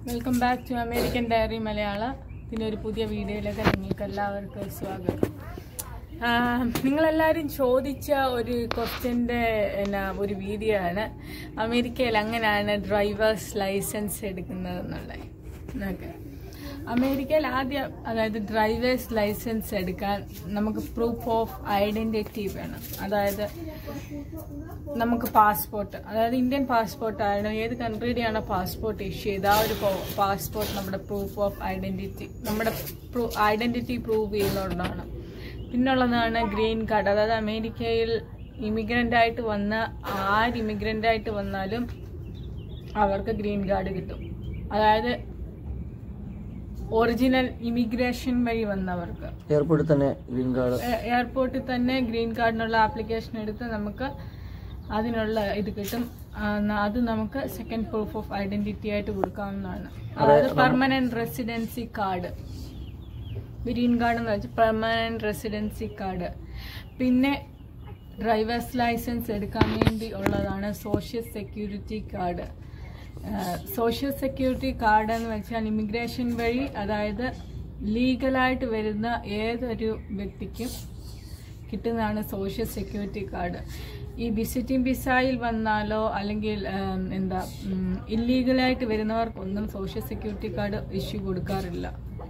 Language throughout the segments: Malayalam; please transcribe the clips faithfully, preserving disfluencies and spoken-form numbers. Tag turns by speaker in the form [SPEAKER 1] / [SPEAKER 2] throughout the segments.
[SPEAKER 1] Welcome back to American diary Malayalam. ഇതിനൊരു പുതിയ വീഡിയോയിലേക്ക് നിങ്ങൾക്ക് എല്ലാവർക്കും സ്വാഗതം. നിങ്ങളെല്ലാവരും ചോദിച്ച ഒരു ക്വസ്റ്റ്യൻ്റെ എന്നാ ഒരു വീഡിയോ ആണ്, അമേരിക്കയിൽ എങ്ങനെയാണ് ഡ്രൈവേഴ്സ് ലൈസൻസ് എടുക്കുന്നതെന്നുള്ളത്. ഓക്കെ, അമേരിക്കയിൽ ആദ്യം അതായത് ഡ്രൈവേഴ്സ് ലൈസൻസ് എടുക്കാൻ നമുക്ക് പ്രൂഫ് ഓഫ് ഐഡൻറ്റിറ്റി വേണം. അതായത് നമുക്ക് പാസ്പോർട്ട്, അതായത് ഇന്ത്യൻ പാസ്പോർട്ട് ആയാലും ഏത് കൺട്രിയുടെയാണോ പാസ്പോർട്ട് ഇഷ്യൂ ചെയ്ത് ആ ഒരു പാസ്പോർട്ട് നമ്മുടെ പ്രൂഫ് ഓഫ് ഐഡൻറ്റിറ്റി, നമ്മുടെ ഐഡൻറ്റിറ്റി പ്രൂവ് ചെയ്യുന്നതുകൊണ്ടാണ്. പിന്നുള്ളതാണ് ഗ്രീൻ കാർഡ്. അതായത് അമേരിക്കയിൽ ഇമിഗ്രൻ്റ് ആയിട്ട് വന്ന ആര് ഇമിഗ്രൻ്റ് ആയിട്ട് വന്നാലും അവർക്ക് ഗ്രീൻ കാർഡ് കിട്ടും. അതായത് ഒറിജിനൽ ഇമിഗ്രേഷൻ വഴി വന്നവർക്ക്
[SPEAKER 2] എയർപോർട്ടിൽ തന്നെ ഗ്രീൻ കാർഡ്
[SPEAKER 1] എയർപോർട്ടിൽ തന്നെ ഗ്രീൻ കാർഡിനുള്ള ആപ്ലിക്കേഷൻ എടുത്ത് നമുക്ക് അതിനുള്ള ഇത് കിട്ടും. അത് നമുക്ക് സെക്കൻഡ് പ്രൂഫ് ഓഫ് ഐഡന്റിറ്റി ആയിട്ട് കൊടുക്കാവുന്നതാണ്. അതായത് permanent residency card, green card എന്ന് വെച്ചാൽ പെർമനന്റ് റെസിഡൻസി കാർഡ്. പിന്നെ ഡ്രൈവേഴ്സ് ലൈസൻസ് എടുക്കാൻ വേണ്ടി ഉള്ളതാണ് social security card. Social security card എന്ന് വെച്ചാൽ ഇമിഗ്രേഷൻ വഴി, അതായത് ലീഗലായിട്ട് വരുന്ന ഏതൊരു വ്യക്തിക്കും കിട്ടുന്നതാണ് സോഷ്യൽ സെക്യൂരിറ്റി കാർഡ്. ഈ വിസിറ്റിംഗ് വിസയിൽ വന്നാലോ അല്ലെങ്കിൽ എന്താ ഇല്ലീഗലായിട്ട് വരുന്നവർക്കൊന്നും സോഷ്യൽ സെക്യൂരിറ്റി കാർഡ് ഇഷ്യൂ കൊടുക്കാറില്ല.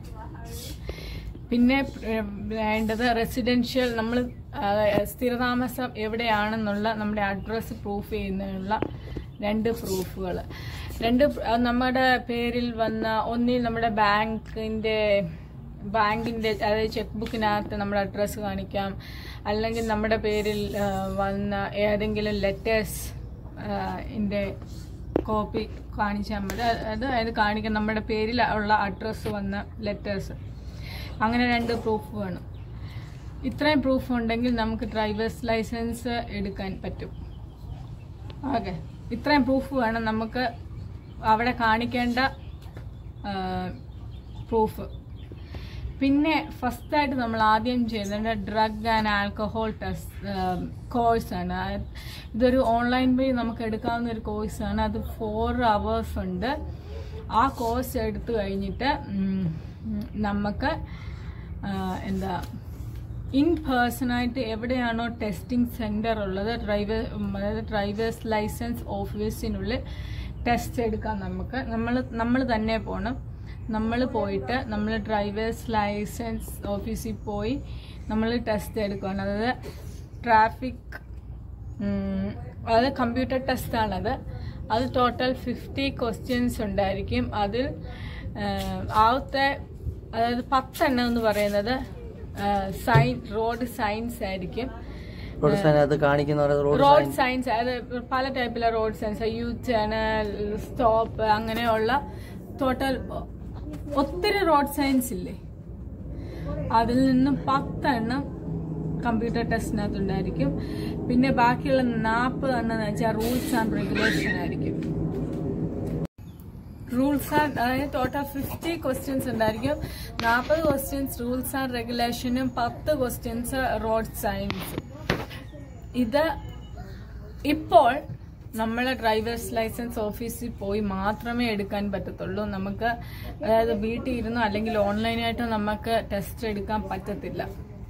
[SPEAKER 1] പിന്നെ വേണ്ടത് റെസിഡൻഷ്യൽ, നമ്മൾ സ്ഥിരതാമസം എവിടെയാണെന്നുള്ള നമ്മുടെ അഡ്രസ്സ് പ്രൂഫ് ചെയ്യുന്നതിനുള്ള രണ്ട് പ്രൂഫുകൾ. രണ്ട് നമ്മുടെ പേരിൽ വന്ന ഒന്നിൽ നമ്മുടെ ബാങ്കിൻ്റെ ബാങ്കിൻ്റെ അതായത് ചെക്ക് ബുക്കിനകത്ത് നമ്മുടെ അഡ്രസ്സ് കാണിക്കാം, അല്ലെങ്കിൽ നമ്മുടെ പേരിൽ വന്ന ഏതെങ്കിലും ലെറ്റേഴ്സ് ൻ്റെ കോപ്പി കാണിച്ചാൽ മതി. അതായത് കാണിക്കാം നമ്മുടെ പേരിൽ ഉള്ള അഡ്രസ്സ് വന്ന ലെറ്റേഴ്സ്. അങ്ങനെ രണ്ട് പ്രൂഫ് വേണം. ഇത്രയും പ്രൂഫ് ഉണ്ടെങ്കിൽ നമുക്ക് ഡ്രൈവേഴ്സ് ലൈസൻസ് എടുക്കാൻ പറ്റും. ഓക്കെ, ഇത്രയും പ്രൂഫ് വേണം നമുക്ക് അവിടെ കാണിക്കേണ്ട പ്രൂഫ്. പിന്നെ ഫസ്റ്റായിട്ട് നമ്മൾ ആദ്യം ചെയ്യുന്നത് ഡ്രഗ് ആൻഡ് ആൽക്കഹോൾ ടെസ്റ്റ് കോഴ്സാണ്. ഇതൊരു ഓൺലൈൻ വഴി നമുക്ക് എടുക്കാവുന്ന ഒരു കോഴ്സാണ്. അത് ഫോർ അവേഴ്സ് ഉണ്ട്. ആ കോഴ്സ് എടുത്തു കഴിഞ്ഞിട്ട് നമുക്ക് എന്താ ഇൻ പേഴ്സണായിട്ട് എവിടെയാണോ ടെസ്റ്റിംഗ് സെൻറ്റർ ഉള്ളത്, ഡ്രൈവർ അതായത് ഡ്രൈവേഴ്സ് ലൈസൻസ് ഓഫീസിനുള്ളിൽ ടെസ്റ്റ് എടുക്കാൻ നമുക്ക് നമ്മൾ നമ്മൾ തന്നെ പോകണം. നമ്മൾ പോയിട്ട് നമ്മൾ ഡ്രൈവേഴ്സ് ലൈസൻസ് ഓഫീസിൽ പോയി നമ്മൾ ടെസ്റ്റ് എടുക്കുകയാണ്. അതായത് ട്രാഫിക്, അതായത് കമ്പ്യൂട്ടർ ടെസ്റ്റാണത്. അത് ടോട്ടൽ ഫിഫ്റ്റി ക്വസ്റ്റ്യൻസ് ഉണ്ടായിരിക്കും. അതിൽ ആദ്യത്തെ അതായത് പത്തെണ്ണം എന്ന് പറയുന്നത് സൈൻ റോഡ് സൈൻസ് ആയിരിക്കും. റോഡ് സൈൻസ് അതായത് പല ടൈപ്പിലെ road signs, U turn, stop, അങ്ങനെയുള്ള ടോട്ടൽ ഒത്തിരി റോഡ് സൈൻസ് ഇല്ലേ, അതിൽ നിന്നും പത്തെണ്ണം കമ്പ്യൂട്ടർ ടെസ്റ്റിനകത്ത് ഉണ്ടായിരിക്കും. പിന്നെ ബാക്കിയുള്ള നാൽപ്പത് എണ്ണം എന്ന് വെച്ചാൽ റൂൾസ് ആൻഡ് റെഗുലേഷൻ ആയിരിക്കും. റൂൾസ് ആൻഡ് അതായത് ടോട്ടൽ ഫിഫ്റ്റി ക്വസ്റ്റ്യൻസ് ഉണ്ടായിരിക്കും. നാൽപ്പത് ക്വസ്റ്റ്യൻസ് റൂൾസ് ആൻഡ് റെഗുലേഷനും പത്ത് ക്വസ്റ്റ്യൻസ് റോഡ് സയൻസും. ഇത് ഇപ്പോൾ നമ്മൾ ഡ്രൈവേഴ്സ് ലൈസൻസ് ഓഫീസിൽ പോയി മാത്രമേ എടുക്കാൻ പറ്റത്തുള്ളൂ. നമുക്ക് അതായത് വീട്ടിൽ ഇരുന്നോ അല്ലെങ്കിൽ ഓൺലൈനായിട്ടോ നമുക്ക് ടെസ്റ്റ് എടുക്കാൻ പറ്റത്തില്ല.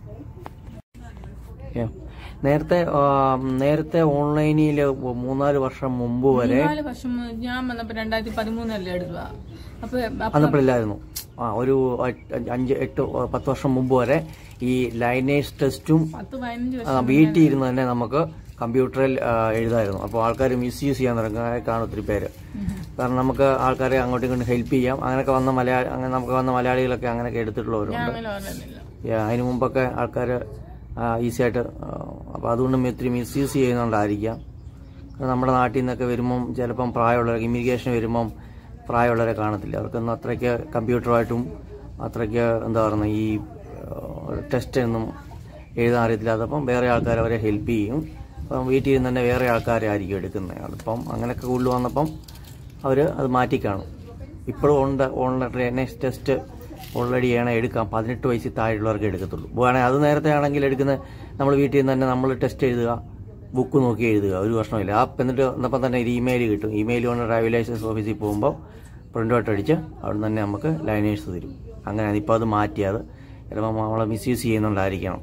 [SPEAKER 2] നേരത്തെ നേരത്തെ ഓൺലൈനിൽ മൂന്നാല് വർഷം മുമ്പ് വരെ
[SPEAKER 1] മൂന്നാല് വർഷം ഞാൻ വന്നപ്പോ രണ്ടായിരത്തി പതിമൂന്നല്ലേ എടുക്കുക. അപ്പൊ
[SPEAKER 2] അന്നപ്പോഴില്ലായിരുന്നു. ആ ഒരു അഞ്ച് എട്ട് പത്ത് വർഷം മുമ്പ് വരെ ഈ ലൈനേഴ്സ് ടെസ്റ്റും വീട്ടിൽ ഇരുന്ന് തന്നെ നമുക്ക് കമ്പ്യൂട്ടറിൽ എഴുതായിരുന്നു. അപ്പോൾ ആൾക്കാർ മിസ്യൂസ് ചെയ്യാൻ തുടങ്ങി കാണും ഒത്തിരി പേര്. കാരണം നമുക്ക് ആൾക്കാരെ അങ്ങോട്ടും ഇങ്ങോട്ടും ഹെൽപ്പ് ചെയ്യാം. അങ്ങനെയൊക്കെ വന്ന മലയാളി അങ്ങനെ നമുക്ക് വന്ന മലയാളികളൊക്കെ അങ്ങനെയൊക്കെ എടുത്തിട്ടുള്ളവരുണ്ട്. അതിന് മുമ്പൊക്കെ ആൾക്കാർ ഈസി ആയിട്ട്, അപ്പോൾ അതുകൊണ്ട് ഒത്തിരി മിസ്യൂസ് ചെയ്യുന്നുണ്ടായിരിക്കാം. നമ്മുടെ നാട്ടിൽ നിന്നൊക്കെ വരുമ്പം ചിലപ്പം പ്രായമുള്ളവർ ഇമിഗ്രേഷൻ വരുമ്പം പ്രായമുള്ളവരെ കാണത്തില്ല. അവർക്കൊന്നും അത്രയ്ക്ക് കമ്പ്യൂട്ടറുമായിട്ടും അത്രയ്ക്ക് എന്താ പറയുക ഈ ടെസ്റ്റ് ഒന്നും എഴുതാൻ അറിയത്തില്ല. അതപ്പം വേറെ ആൾക്കാർ അവരെ ഹെൽപ്പ് ചെയ്യും. അപ്പം വീട്ടിൽ നിന്ന് തന്നെ വേറെ ആൾക്കാരെ ആയിരിക്കും എടുക്കുന്നത്. അതിപ്പം അങ്ങനെയൊക്കെ കൂടുതൽ വന്നപ്പം അവർ അത് മാറ്റിക്കാണും. ഇപ്പോഴും ഉണ്ട് ഓൺലൈൻ ടെസ്റ്റ് ഓൾറെഡി ആണ് എടുക്കാം. പതിനെട്ട് വയസ്സിൽ താഴെയുള്ളവർക്ക് എടുക്കത്തുള്ളൂ. വേണമെങ്കിൽ അത് നേരത്തെ ആണെങ്കിൽ എടുക്കുന്നത് നമ്മൾ വീട്ടിൽ നിന്ന് തന്നെ നമ്മൾ ടെസ്റ്റ് എഴുതുക, ബുക്ക് നോക്കി എഴുതുക, ഒരു പ്രശ്നമില്ല. ആ എന്നിട്ട് എന്നപ്പം തന്നെ ഒരു ഇമെയിൽ കിട്ടും. ഇമെയിൽ കൊണ്ട് ഡ്രൈവിംഗ് ലൈസൻസ് ഓഫീസിൽ പോകുമ്പോൾ പ്രിൻ്റ് ഔട്ട് അടിച്ച് അവിടെ തന്നെ നമുക്ക് ലൈനേഴ്സ് തരും. അങ്ങനെയാണ്. ഇപ്പോൾ അത് മാറ്റിയത് ചിലപ്പോൾ നമ്മളെ മിസ്യൂസ് ചെയ്യുന്നുണ്ടായിരിക്കണം.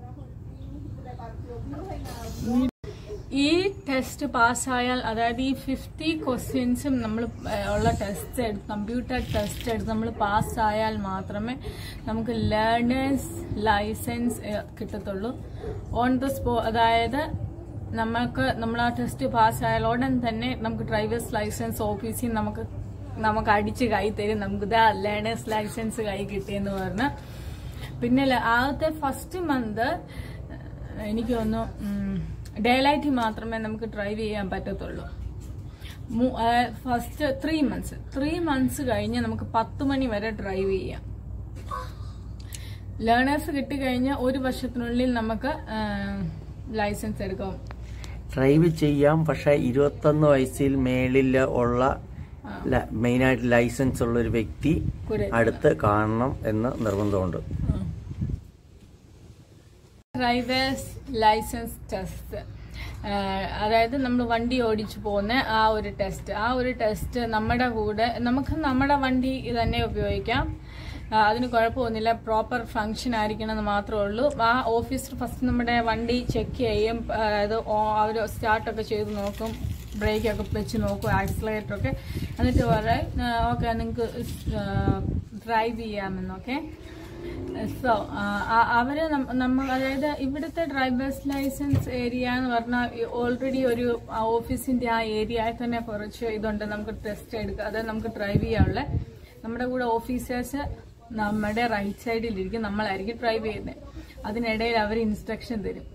[SPEAKER 1] ഈ ടെസ്റ്റ് പാസ്സായാൽ, അതായത് ഈ ഫിഫ്റ്റി ക്വസ്റ്റ്യൻസും നമ്മൾ ഉള്ള ടെസ്റ്റ് കമ്പ്യൂട്ടർ ടെസ്റ്റ് എടുത്ത് നമ്മൾ പാസ്സായാൽ മാത്രമേ നമുക്ക് ലേണേഴ്സ് ലൈസൻസ് കിട്ടത്തുള്ളൂ. ഓൺ ദ സ്പോ അതായത് നമുക്ക് നമ്മൾ ആ ടെസ്റ്റ് പാസ്സായാൽ ഉടൻ തന്നെ നമുക്ക് ഡ്രൈവേഴ്സ് ലൈസൻസ് ഓഫീസിൽ നമുക്ക് നമുക്ക് അടിച്ച് കൈ തരും. നമുക്ക് ഇതാ ലേണേഴ്സ് ലൈസൻസ് കൈ കിട്ടിയെന്ന് പറഞ്ഞ്. പിന്നെ ആദ്യത്തെ ഫസ്റ്റ് മന്ത് എനിക്ക് തോന്നുന്നു ഡേ ലൈറ്റിൽ മാത്രമേ നമുക്ക് ഡ്രൈവ് ചെയ്യാൻ പറ്റത്തുള്ളൂ. First three months three months കഴിഞ്ഞ് നമുക്ക് പത്ത് മണി വരെ ഡ്രൈവ് ചെയ്യാം. ലേണേഴ്സ് കിട്ടിക്കഴിഞ്ഞാൽ ഒരു വർഷത്തിനുള്ളിൽ നമുക്ക് ലൈസൻസ് എടുക്കാം,
[SPEAKER 2] ഡ്രൈവ് ചെയ്യാം. പക്ഷെ ഇരുപത്തൊന്ന് വയസ്സിൽ മേളിൽ ഉള്ള മെയിനായിട്ട് ലൈസൻസ് ഉള്ള ഒരു വ്യക്തി അടുത്ത് കാണണം എന്ന് നിർബന്ധമുണ്ട്.
[SPEAKER 1] ഡ്രൈവേഴ്സ് ലൈസൻസ് ടെസ്റ്റ്, അതായത് നമ്മൾ വണ്ടി ഓടിച്ചു പോകുന്ന ആ ഒരു ടെസ്റ്റ് ആ ഒരു ടെസ്റ്റ് നമ്മുടെ കൂടെ നമുക്ക് നമ്മുടെ വണ്ടി തന്നെ ഉപയോഗിക്കാം. അതിന് കുഴപ്പമൊന്നുമില്ല. പ്രോപ്പർ ഫങ്ഷൻ ആയിരിക്കണം എന്ന് മാത്രമേ ഉള്ളൂ. ആ ഓഫീസർ ഫസ്റ്റ് നമ്മുടെ വണ്ടി ചെക്ക് ചെയ്യും. അതായത് അവർ സ്റ്റാർട്ടൊക്കെ ചെയ്ത് നോക്കും, ബ്രേക്കൊക്കെ വെച്ച് നോക്കും, ആക്സിലറേറ്ററൊക്കെ. എന്നിട്ട് പറയും ഓക്കെ നിങ്ങൾക്ക് ഡ്രൈവ് ചെയ്യാമെന്നൊക്കെ. സോ അവര് നമ്മൾ അതായത് ഇവിടുത്തെ ഡ്രൈവേഴ്സ് ലൈസൻസ് ഏരിയ എന്ന് പറഞ്ഞാൽ ഓൾറെഡി ഒരു ഓഫീസിന്റെ ആ ഏരിയയിൽ തന്നെ കുറച്ച് ഇതുണ്ട്, നമുക്ക് ടെസ്റ്റ് എടുക്കുക. അതായത് നമുക്ക് ഡ്രൈവ് ചെയ്യാനുള്ള നമ്മുടെ കൂടെ ഓഫീസേഴ്സ് നമ്മുടെ റൈറ്റ് സൈഡിലിരിക്കും, നമ്മളായിരിക്കും ഡ്രൈവ് ചെയ്യുന്നത്. അതിനിടയിൽ അവർ ഇൻസ്ട്രക്ഷൻ തരും.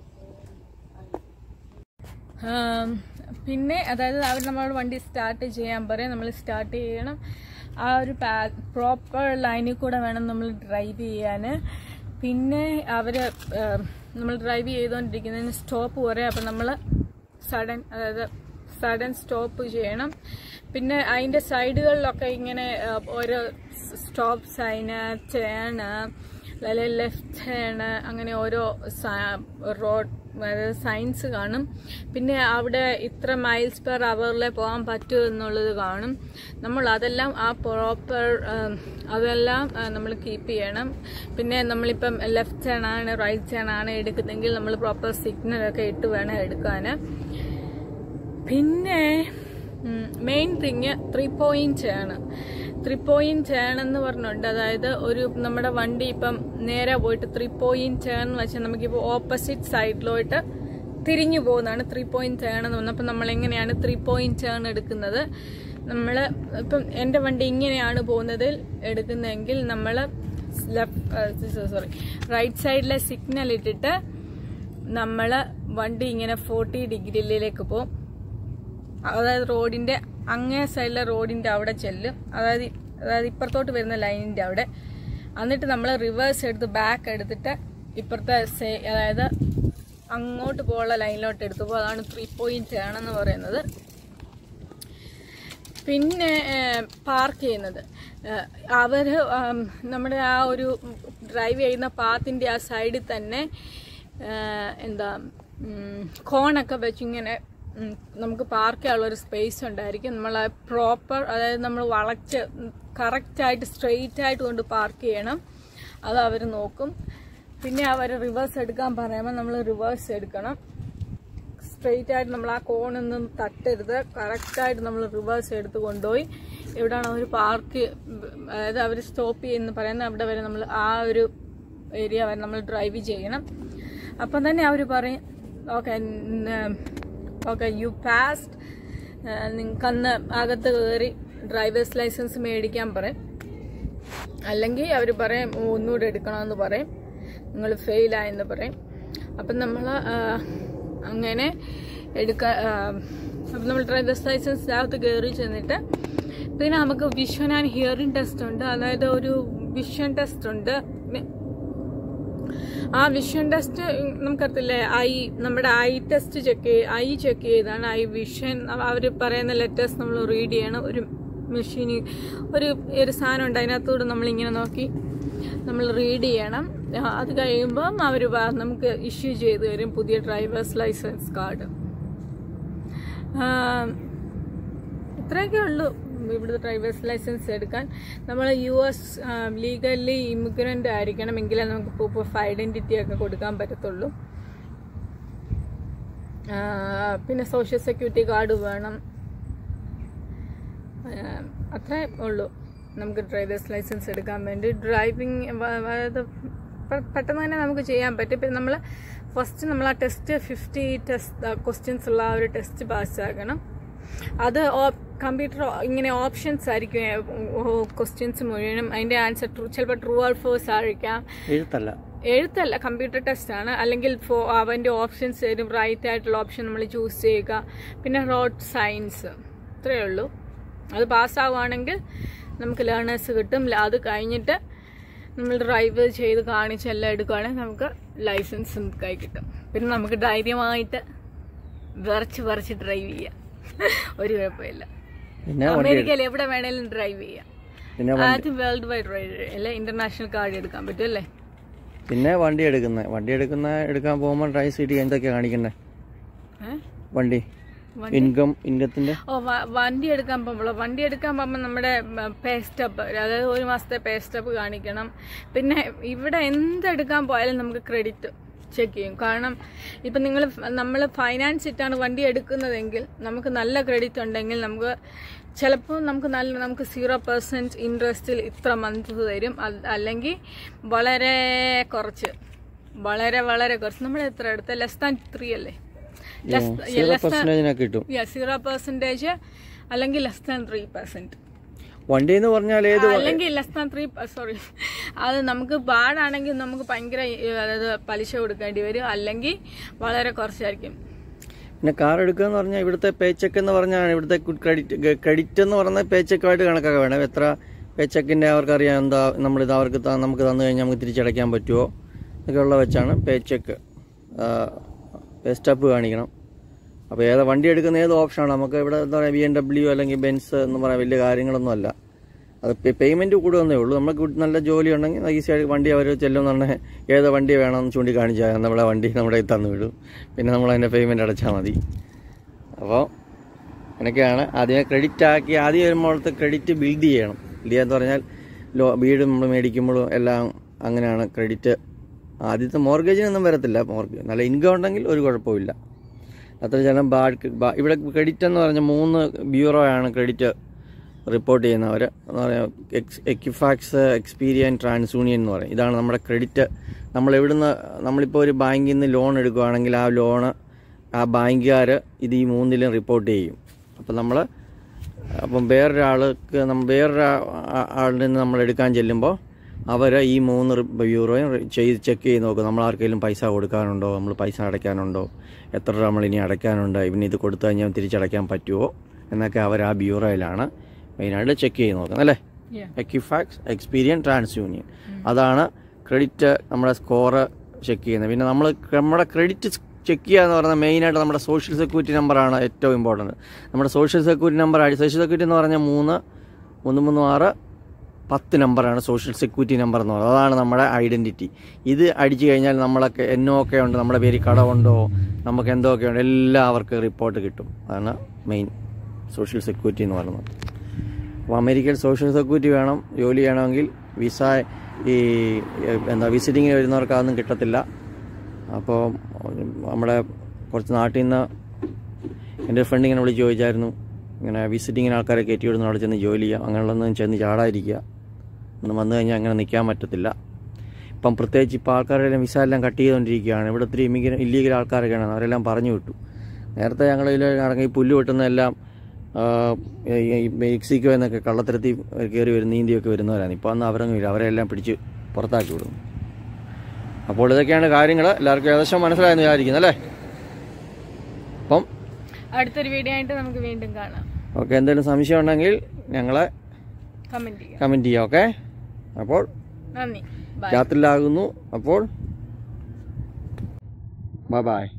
[SPEAKER 1] പിന്നെ അതായത് അവർ നമ്മളോട് വണ്ടി സ്റ്റാർട്ട് ചെയ്യാൻ പറയും, നമ്മൾ സ്റ്റാർട്ട് ചെയ്യണം. ആ ഒരു പ്രോപ്പർ ലൈനിൽ കൂടെ വേണം നമ്മൾ ഡ്രൈവ് ചെയ്യാൻ. പിന്നെ അവർ നമ്മൾ ഡ്രൈവ് ചെയ്തുകൊണ്ടിരിക്കുന്നതിന് സ്റ്റോപ്പ് പറയും. അപ്പം നമ്മൾ സഡൻ അതായത് സഡൻ സ്റ്റോപ്പ് ചെയ്യണം. പിന്നെ അതിൻ്റെ സൈഡുകളിലൊക്കെ ഇങ്ങനെ ഓരോ സ്റ്റോപ്പ് സൈന്, ടേണ്, അല്ലെങ്കിൽ ലെഫ്റ്റ് ടേണ്, അങ്ങനെ ഓരോ റോഡ് അതായത് സൈൻസ് കാണും. പിന്നെ അവിടെ ഇത്ര മൈൽസ് പെർ അവറിലെ പോകാൻ പറ്റുമോ എന്നുള്ളത് കാണും. നമ്മൾ അതെല്ലാം ആ പ്രോപ്പർ അതെല്ലാം നമ്മൾ കീപ്പ് ചെയ്യണം. പിന്നെ നമ്മളിപ്പം ലെഫ്റ്റ് ടേൺ ആണ് റൈറ്റ് ടേൺ ആണ് എടുക്കുന്നതെങ്കിൽ നമ്മൾ പ്രോപ്പർ സിഗ്നലൊക്കെ ഇട്ട് വേണം എടുക്കാൻ. പിന്നെ മെയിൻ തിങ് ത്രീ പോയിന്റ് ആണ്. ത്രീ പോയിന്റ് ടേൺ എന്ന് പറഞ്ഞുണ്ട്. അതായത് ഒരു നമ്മുടെ വണ്ടി ഇപ്പം നേരെ പോയിട്ട് ത്രീ പോയിന്റ് ടേൺ എന്ന് വെച്ചാൽ നമുക്കിപ്പോൾ ഓപ്പോസിറ്റ് സൈഡിലോട്ട് തിരിഞ്ഞു പോകുന്നതാണ് ത്രീ പോയിന്റ് ടേൺ എന്ന് പറഞ്ഞാൽ. അപ്പം നമ്മൾ എങ്ങനെയാണ് ത്രീ പോയിന്റ് ടേൺ എടുക്കുന്നത്? നമ്മൾ ഇപ്പം എൻ്റെ വണ്ടി ഇങ്ങനെയാണ് പോകുന്നതിൽ എടുക്കുന്നതെങ്കിൽ നമ്മൾ ലെഫ്റ്റ് സോറി റൈറ്റ് സൈഡിലെ സിഗ്നൽ ഇട്ടിട്ട് നമ്മൾ വണ്ടി ഇങ്ങനെ ഫോർട്ടി ഡിഗ്രിയിലേക്ക് പോകും. അതായത് റോഡിന്റെ അങ്ങേ സൈഡിലെ റോഡിന്റെ അവിടെ ചെല്ലും, അതായത് അതായത് ഇപ്പുറത്തോട്ട് വരുന്ന ലൈനിന്റെ അവിടെ. എന്നിട്ട് നമ്മൾ റിവേഴ്സ് എടുത്ത് ബാക്ക് എടുത്തിട്ട് ഇപ്പുറത്തെ അതായത് അങ്ങോട്ട് പോകാനുള്ള ലൈനിലോട്ട് എടുത്തു പോകും. അതാണ് ത്രീ പോയിന്റ് ടേൺ എന്ന് പറയുന്നത്. പിന്നെ പാർക്ക് ചെയ്യുന്നത്, അവർ നമ്മുടെ ആ ഒരു ഡ്രൈവ് ചെയ്യുന്ന പാത്തിൻ്റെ ആ സൈഡിൽ തന്നെ എന്താ കോണൊക്കെ വെച്ചിങ്ങനെ നമുക്ക് പാർക്ക് ചെയ്യാനുള്ളൊരു സ്പേസ് ഉണ്ടായിരിക്കും. നമ്മൾ പ്രോപ്പർ അതായത് നമ്മൾ വളച്ച് കറക്റ്റായിട്ട് സ്ട്രെയിറ്റ് ആയിട്ട് കൊണ്ട് പാർക്ക് ചെയ്യണം. അത് അവർ നോക്കും. പിന്നെ അവർ റിവേഴ്സ് എടുക്കാൻ പറയുമ്പോൾ നമ്മൾ റിവേഴ്സ് എടുക്കണം. സ്ട്രെയിറ്റ് ആയിട്ട് നമ്മൾ ആ കോണൊന്നും തട്ടരുത്. കറക്റ്റായിട്ട് നമ്മൾ റിവേഴ്സ് എടുത്ത് കൊണ്ടുപോയി എവിടെയാണ് അവർ പാർക്ക് അതായത് അവർ സ്റ്റോപ്പ് ചെയ്യുന്ന പറയുന്നത് അവിടെ വരെ നമ്മൾ ആ ഒരു ഏരിയ വരെ നമ്മൾ ഡ്രൈവ് ചെയ്യണം. അപ്പം തന്നെ അവർ പറയും ഓക്കെ ഓക്കെ യു പാസ്ഡ്, നിങ്ങൾക്കന്ന് അകത്ത് കയറി ഡ്രൈവേഴ്സ് ലൈസൻസ് മേടിക്കാൻ പറയും. അല്ലെങ്കിൽ അവർ പറയും ഒന്നുകൂടെ എടുക്കണമെന്ന് പറയും, നിങ്ങൾ ഫെയിലായെന്ന് പറയും. അപ്പം നമ്മൾ അങ്ങനെ എടുക്കാൻ അപ്പം നമ്മൾ ഡ്രൈവേഴ്സ് ലൈസൻസ് അകത്ത് കയറി ചെന്നിട്ട് പിന്നെ നമുക്ക് വിഷൻ ആൻഡ് ഹിയറിംഗ് ടെസ്റ്റ് ഉണ്ട്. അതായത് ഒരു വിഷൻ ടെസ്റ്റ് ഉണ്ട്. ആ വിഷൻ ടെസ്റ്റ് നമുക്കറിയത്തില്ലേ, ഐ നമ്മുടെ ഐ ടെസ്റ്റ് ചെക്ക് ചെയ്ത് ഐ ചെക്ക് ചെയ്താണ് ഐ വിഷൻ. അവർ പറയുന്ന ലെറ്റേഴ്സ് നമ്മൾ റീഡ് ചെയ്യണം. ഒരു മെഷീന് ഒരു ഒരു സാധനം ഉണ്ട്, അതിനകത്തൂടെ നമ്മളിങ്ങനെ നോക്കി നമ്മൾ റീഡ് ചെയ്യണം. അത് കഴിയുമ്പം അവർ നമുക്ക് ഇഷ്യൂ ചെയ്ത് തരും പുതിയ ഡ്രൈവേഴ്സ് ലൈസൻസ് കാർഡ്. ഇത്രയൊക്കെ ഉള്ളൂ ഇവിടുത്തെ ഡ്രൈവേഴ്സ് ലൈസൻസ് എടുക്കാൻ നമ്മൾ യു എസ് ലീഗലി ഇമിഗ്രൻ്റ് ആയിരിക്കണം, എങ്കിലേ നമുക്ക് പ്രൂഫ് ഓഫ് ഐഡൻറ്റിറ്റി ഒക്കെ കൊടുക്കാൻ പറ്റത്തുള്ളൂ. പിന്നെ സോഷ്യൽ സെക്യൂരിറ്റി കാർഡ് വേണം. അത്രേ ഉള്ളൂ നമുക്ക് ഡ്രൈവേഴ്സ് ലൈസൻസ് എടുക്കാൻ വേണ്ടി. ഡ്രൈവിംഗ് പെട്ടെന്ന് തന്നെ നമുക്ക് ചെയ്യാൻ പറ്റും. പിന്നെ നമ്മൾ ഫസ്റ്റ് നമ്മൾ ആ ടെസ്റ്റ് ഫിഫ്റ്റി ടെസ്റ്റ് ക്വസ്റ്റ്യൻസ് ഉള്ള ആ ഒരു ടെസ്റ്റ് പാസ്സാക്കണം. അത് കമ്പ്യൂട്ടർ ഇങ്ങനെ ഓപ്ഷൻസ് ആയിരിക്കും ക്വസ്റ്റ്യൻസ് മുഴുവനും. അതിൻ്റെ ആൻസർ ട്രൂ, ചിലപ്പോൾ ട്രൂ ഓർ ഫോൾസ് ആയിരിക്കാം.
[SPEAKER 2] എഴുത്തല്ല
[SPEAKER 1] എഴുത്തല്ല കമ്പ്യൂട്ടർ ടെസ്റ്റ് ആണ്. അല്ലെങ്കിൽ ഫോ അവൻ്റെ ഓപ്ഷൻസ് തരും, റൈറ്റ് ആയിട്ടുള്ള ഓപ്ഷൻ നമ്മൾ ചൂസ് ചെയ്യുക. പിന്നെ റോഡ് സയൻസ്, ഇത്രയേ ഉള്ളൂ. അത് പാസ്സാവുകയാണെങ്കിൽ നമുക്ക് ലേണേഴ്സ് കിട്ടും. അത് കഴിഞ്ഞിട്ട് നമ്മൾ ഡ്രൈവ് ചെയ്ത് കാണിച്ച് എല്ലാം എടുക്കുകയാണെങ്കിൽ നമുക്ക് ലൈസൻസ് കൈ കിട്ടും. പിന്നെ നമുക്ക് ധൈര്യമായിട്ട് വിറച്ച് വിറച്ച് ഡ്രൈവ് ചെയ്യാം, ഒരു കുഴപ്പമില്ല. അമേരിക്കയിൽ എവിടെ വേണേലും ഡ്രൈവ് ചെയ്യാം. ആദ്യം വേൾഡ് വൈഡ് ഡ്രൈവ് അല്ലെ, ഇന്റർനാഷണൽ കാർഡ് എടുക്കാൻ പറ്റും അല്ലേ.
[SPEAKER 2] പിന്നെ വണ്ടി എടുക്കുന്ന വണ്ടി എടുക്കുന്ന എടുക്കാൻ പോകുമ്പോൾ ഡ്രൈവ് സീറ്റ് എന്തൊക്കെയാ കാണിക്കണ്ടേ? വണ്ടി ഇൻകം ഇൻകത്തിന്റെ
[SPEAKER 1] ഓ വണ്ടി എടുക്കാൻ പോകുമ്പോൾ വണ്ടി എടുക്കാൻ പോകുമ്പോൾ നമ്മുടെ പേ സ്റ്റെപ്പ്, അതായത് ഒരു മാസത്തെ പേ സ്റ്റെപ്പ് കാണിക്കണം. പിന്നെ ഇവിടെ എന്തെടുക്കാൻ പോയാലും നമുക്ക് ക്രെഡിറ്റ് ചെക്ക് ചെയ്യും. കാരണം ഇപ്പം നിങ്ങൾ നമ്മൾ ഫൈനാൻസ് ഇട്ടാണ് വണ്ടി എടുക്കുന്നതെങ്കിൽ നമുക്ക് നല്ല ക്രെഡിറ്റ് ഉണ്ടെങ്കിൽ നമുക്ക് ചിലപ്പോൾ നമുക്ക് നല്ല നമുക്ക് സീറോ പെർസെൻറ്റ് ഇൻട്രസ്റ്റിൽ ഇത്ര മന്ത് തരും. അല്ലെങ്കിൽ വളരെ കുറച്ച് വളരെ വളരെ കുറച്ച് നമ്മൾ എത്ര എടുത്ത ലെസ് ദാൻ ത്രീ അല്ലേ, സീറോ പെർസെന്റേജ് അല്ലെങ്കിൽ ലെസ് ദാൻ ത്രീ പെർസെന്റ്
[SPEAKER 2] വണ്ടി എന്ന് പറഞ്ഞാൽ
[SPEAKER 1] അല്ലെങ്കിൽ ലെസ് ദാൻ ത്രീ സോറി അത് നമുക്ക് പാടാണെങ്കിൽ നമുക്ക് ഭയങ്കര അതായത് പലിശ കൊടുക്കേണ്ടി വരും, അല്ലെങ്കിൽ വളരെ കുറച്ചായിരിക്കും.
[SPEAKER 2] പിന്നെ കാർ എടുക്കുക എന്ന് പറഞ്ഞാൽ ഇവിടുത്തെ പേ ചെക്ക് എന്ന് പറഞ്ഞാൽ ഇവിടുത്തെ ക്രെഡിറ്റ് ക്രെഡിറ്റ് എന്ന് പറഞ്ഞാൽ പേ ചെക്കുമായിട്ട് കണക്കാക്കാൻ വേണം. എത്ര പേ ചെക്കിൻ്റെ അവർക്കറിയാം, എന്താ നമ്മളിത് അവർക്ക് നമുക്ക് തന്നു കഴിഞ്ഞാൽ നമുക്ക് തിരിച്ചടയ്ക്കാൻ പറ്റുമോ എന്നൊക്കെ ഉള്ള വെച്ചാണ് പേ ചെക്ക്. പേ സ്റ്റെപ്പ് കാണിക്കണം. അപ്പോൾ ഏതാ വണ്ടി എടുക്കുന്ന ഏത് ഓപ്ഷനാണ് നമുക്ക് ഇവിടെ എന്താ പറയുക, ബി എം ഡബ്ല്യു അല്ലെങ്കിൽ ബെൻസ് എന്ന് പറയാൻ വലിയ കാര്യങ്ങളൊന്നും അല്ല. അത് പേയ്മെൻറ്റ് കൂടുവന്നേ ഉള്ളൂ. നമുക്ക് നല്ല ജോലി ഉണ്ടെങ്കിൽ ഈസിയായിട്ട് വണ്ടി അവർ ചെല്ലുമെന്നുണ്ടെങ്കിൽ ഏത് വണ്ടി വേണമെന്ന് ചൂണ്ടിക്കാണിച്ചാൽ നമ്മളെ വണ്ടി നമ്മുടെ തന്നു വിടും. പിന്നെ നമ്മൾ അതിൻ്റെ പേയ്മെൻറ്റ് അടച്ചാൽ മതി. അപ്പോൾ അങ്ങനെയൊക്കെയാണ്. ആദ്യമേ ക്രെഡിറ്റ് ആക്കി ആദ്യം വരുമ്പോഴത്തെ ക്രെഡിറ്റ് ബിൽഡ് ചെയ്യണം. ബിൽഡ് ചെയ്യാന്ന് പറഞ്ഞാൽ ലോ വീട് നമ്മൾ മേടിക്കുമ്പോഴും എല്ലാം അങ്ങനെയാണ്. ക്രെഡിറ്റ് ആദ്യത്തെ മോർഗേജിനൊന്നും വരത്തില്ല. മോർഗേജ് നല്ല ഇൻകം ഉണ്ടെങ്കിൽ ഒരു കുഴപ്പമില്ല. അത്ര ചില ബാഡ് ഇവിടെ ക്രെഡിറ്റ് എന്ന് പറഞ്ഞാൽ മൂന്ന് ബ്യൂറോ ആണ് ക്രെഡിറ്റ് റിപ്പോർട്ട് ചെയ്യുന്നവർ എന്ന് പറയാം. എക്സ് എക്യുഫാക്സ്, എക്സ്പീരിയൻ, ട്രാൻസ്യൂണിയൻ എന്ന് പറയും. ഇതാണ് നമ്മുടെ ക്രെഡിറ്റ്. നമ്മൾ എവിടുന്ന് നമ്മളിപ്പോൾ ഒരു ബാങ്കിൽ നിന്ന് ലോൺ എടുക്കുകയാണെങ്കിൽ ആ ലോണ് ആ ബാങ്കുകാർ ഇത് ഈ മൂന്നിലും റിപ്പോർട്ട് ചെയ്യും. അപ്പം നമ്മൾ അപ്പം വേറൊരാൾക്ക് നമ്മൾ വേറൊരു ആളിൽ നിന്ന് നമ്മൾ എടുക്കാൻ ചെല്ലുമ്പോൾ അവർ ഈ മൂന്ന് ബ്യൂറോയും ചെയ്ത് ചെക്ക് ചെയ്ത് നോക്കും. നമ്മൾ ആർക്കെങ്കിലും പൈസ കൊടുക്കാനുണ്ടോ, നമ്മൾ പൈസ അടയ്ക്കാനുണ്ടോ, എത്ര രൂപ നമ്മൾ ഇനി അടയ്ക്കാനുണ്ട്, ഇവന് ഇത് കൊടുത്തു കഴിഞ്ഞാൽ തിരിച്ചടയ്ക്കാൻ പറ്റുമോ എന്നൊക്കെ അവർ ആ ബ്യൂറോയിലാണ് മെയിനായിട്ട് ചെക്ക് ചെയ്ത് നോക്കുന്നത് അല്ലേ. എക്യുഫാക്സ്, എക്സ്പീരിയൻ, ട്രാൻസ്യൂണിയൻ, അതാണ് ക്രെഡിറ്റ് നമ്മുടെ സ്കോറ് ചെക്ക് ചെയ്യുന്നത്. പിന്നെ നമ്മൾ നമ്മുടെ ക്രെഡിറ്റ് ചെക്ക് ചെയ്യുക എന്ന് പറയുന്നത് മെയിനായിട്ട് നമ്മുടെ സോഷ്യൽ സെക്യൂരിറ്റി നമ്പറാണ് ഏറ്റവും ഇമ്പോർട്ടൻറ്റ്. നമ്മുടെ social security number social security എന്ന് പറഞ്ഞാൽ മൂന്ന് മൂന്ന് മൂന്ന് ആറ് പത്ത് നമ്പറാണ് സോഷ്യൽ സെക്യൂരിറ്റി നമ്പർ എന്ന് പറയുന്നത്. അതാണ് നമ്മുടെ ഐഡൻറ്റിറ്റി. ഇത് അടിച്ചു കഴിഞ്ഞാൽ നമ്മളൊക്കെ എന്നോ ഒക്കെ ഉണ്ട്, നമ്മുടെ പേര് കടമുണ്ടോ, നമുക്ക് എന്തൊക്കെ ഉണ്ട്, എല്ലാവർക്കും റിപ്പോർട്ട് കിട്ടും. അതാണ് മെയിൻ സോഷ്യൽ സെക്യൂരിറ്റി എന്ന് പറയുന്നത്. അപ്പോൾ അമേരിക്കയിൽ സോഷ്യൽ സെക്യൂരിറ്റി വേണം. ജോലി ചെയ്യണമെങ്കിൽ വിസ ഈ എന്താ വിസിറ്റിങ്ങിന് വരുന്നവർക്ക് അതൊന്നും കിട്ടത്തില്ല. അപ്പോൾ നമ്മുടെ കുറച്ച് നാട്ടിൽ നിന്ന് എൻ്റെ ഫ്രണ്ട് ഇങ്ങനെ വിളിച്ച് ചോദിച്ചായിരുന്നു, ഇങ്ങനെ വിസിറ്റിങ്ങിന് ആൾക്കാരെ കയറ്റി വിടുന്ന അവിടെ ചെന്ന് ജോലി ചെയ്യാം, അങ്ങനെയുള്ളതൊന്നും ചെന്ന് ചാടാതിരിക്കുക, ഒന്ന് വന്നു കഴിഞ്ഞാൽ അങ്ങനെ നിൽക്കാൻ പറ്റത്തില്ല. ഇപ്പം പ്രത്യേകിച്ച് ഇപ്പോൾ ആൾക്കാരെല്ലാം വിസ എല്ലാം കട്ട് ചെയ്തുകൊണ്ടിരിക്കുകയാണ്. ഇവിടെ ഒത്തിരി ഇമിഗ്ര ഇല്ലീഗൽ ആൾക്കാരൊക്കെയാണ്, അവരെല്ലാം പറഞ്ഞു വിട്ടു. നേരത്തെ ഞങ്ങളിതിൽ ഇറങ്ങി പുല്ല് വെട്ടുന്നതെല്ലാം മെക്സിക്കോ എന്നൊക്കെ കള്ളത്തരത്തിൽ കയറി വരുന്ന നീന്തിയൊക്കെ വരുന്നവരാണ്. ഇപ്പോൾ അന്ന് അവരൊന്നും ഇല്ല, അവരെല്ലാം പിടിച്ച് പുറത്താക്കി വിടും. അപ്പോൾ ഇതൊക്കെയാണ് കാര്യങ്ങൾ. എല്ലാവർക്കും ഏകദേശം മനസ്സിലായെന്ന് വിചാരിക്കുന്നു അല്ലേ. അപ്പം
[SPEAKER 1] അടുത്തൊരു വീഡിയോ ആയിട്ട് നമുക്ക് വീണ്ടും കാണാം.
[SPEAKER 2] ഓക്കെ, എന്തെങ്കിലും സംശയം ഉണ്ടെങ്കിൽ ഞങ്ങളെ കമൻറ്റ് ചെയ്യാം. ഓക്കെ, അപ്പോൾ
[SPEAKER 1] നന്ദി.
[SPEAKER 2] രാത്രിയിലാകുന്നു. അപ്പോൾ ബൈ ബൈ.